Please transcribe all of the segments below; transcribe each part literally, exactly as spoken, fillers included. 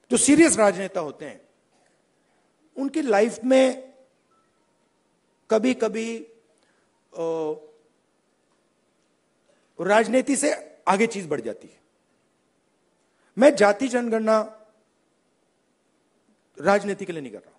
जो सीरियस राजनेता होते हैं, उनकी लाइफ में कभी कभी राजनीति से आगे चीज बढ़ जाती है। मैं जाति जनगणना राजनीति के लिए नहीं कर रहा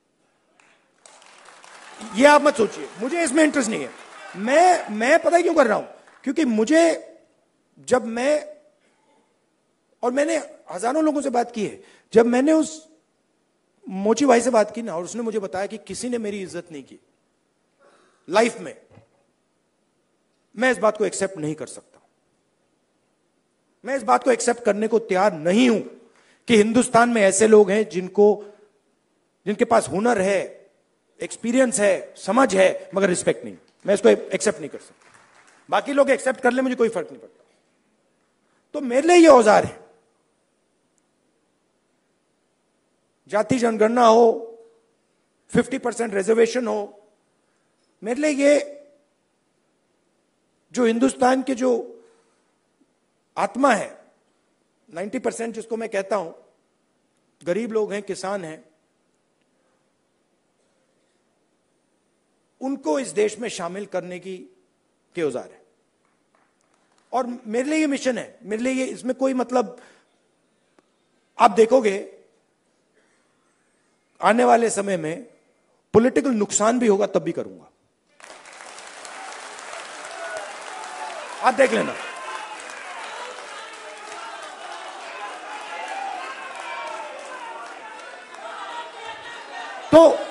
हूं, यह आप मत सोचिए, मुझे इसमें इंटरेस्ट नहीं है। मैं मैं पता है क्यों कर रहा हूं, क्योंकि मुझे, जब मैं, और मैंने हजारों लोगों से बात की है, जब मैंने उस मोची भाई से बात की ना, और उसने मुझे बताया कि किसी ने मेरी इज्जत नहीं की लाइफ में, मैं इस बात को एक्सेप्ट नहीं कर सकता। मैं इस बात को एक्सेप्ट करने को तैयार नहीं हूं कि हिंदुस्तान में ऐसे लोग हैं जिनको, जिनके पास हुनर है, एक्सपीरियंस है, समझ है, मगर रिस्पेक्ट नहीं। मैं इसको एक्सेप्ट नहीं कर सकता। बाकी लोग एक्सेप्ट कर ले, मुझे कोई फर्क नहीं पड़ता। तो मेरे लिए ये औजार है, जाति जनगणना हो, फिफ्टी परसेंट रिजर्वेशन हो, मेरे लिए ये जो हिंदुस्तान के जो आत्मा है, नब्बे परसेंट जिसको मैं कहता हूं, गरीब लोग हैं, किसान हैं, उनको इस देश में शामिल करने की के औजार है। और मेरे लिए ये मिशन है, मेरे लिए ये, इसमें कोई मतलब, आप देखोगे आने वाले समय में पॉलिटिकल नुकसान भी होगा, तब भी करूंगा, आप देख लेना। तो